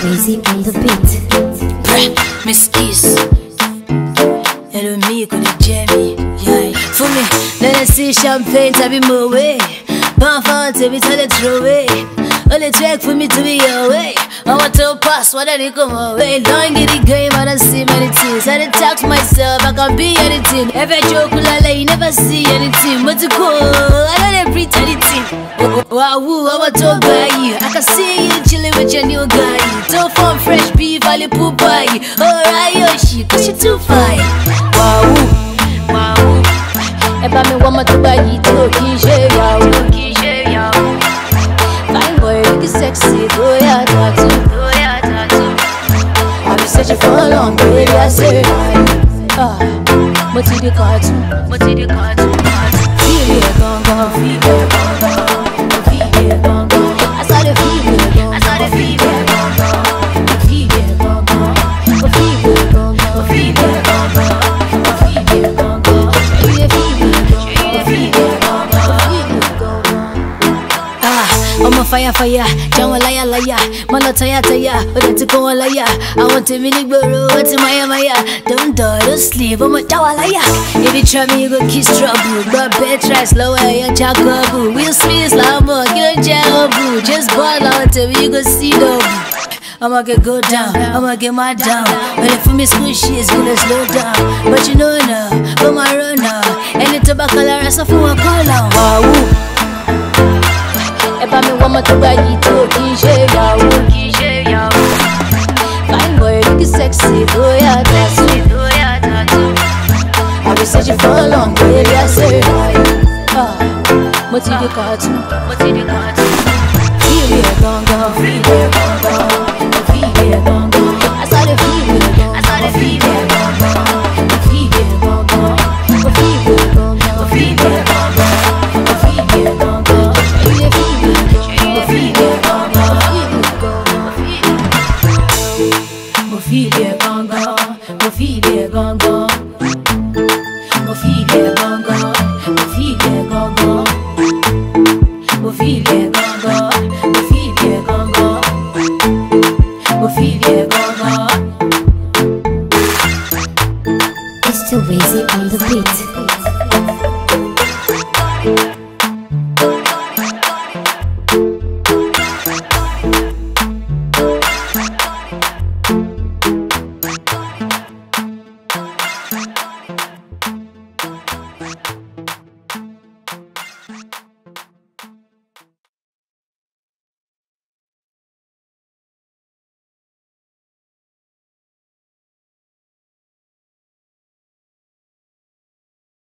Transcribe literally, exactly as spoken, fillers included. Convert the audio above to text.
Crazy on the beat. Miss Kiss. Hello, me, could you Jamie? Yeah. For me, let us see champagne, to be my way. Pan fan, to be tell it through away. Only track for me to be away. I want to pass, what I need come away. Long in the game, I don't see many things. I don't talk to myself, I can't be anything. Every joke, I you never see anything. But to go, I don't breathe anything. Wow, I want to buy you. I can see you chilling with your new guy. Don't form fresh beef, I'll poo pie. Alright, yo, she, cause she too fine. Wow, wow. If I'm a woman to buy you, too, Kisha, yo. Fine boy, looking sexy, go ya, tattoo, go ya, tattoo. I've been searching for a long way, I say. Ah, what did you call to? What did you call to? Feel it, gone, gone, feel it, gone, gone. Feel it, gone, gone. I saw the feel it, gone, I saw the feel it, gone, gone. Feel it, gone, gone. Feel it, gone, gone. Feel it, gone, gone. Feel it, gone, gone. Feel it, feel it, gone, gone. Feel it, gone, gone. Ah, I'm a fire, fire. Jam a liar, liar. Man, a tire, tire. But it's a go a liar. I want to mini burrow. What's in my Maya? Don't die, don't sleep. I'm a tower liar. If you try me, you go kiss trouble. But bed try slow, I jack up. We'll see Islambo, get a jab. Just ball out till you go see them. I'ma get go down, I'ma get my down. But if for me squishy, it's gonna slow down. But you know now, for my run now. And the tobacco, I saw for a call now. Wow. If I'm a woman to buy you too, Kisha, yo. Fine boy, looking sexy, go ya, tattoo. I've been searching for a long way, I say. Ah, what did you call to?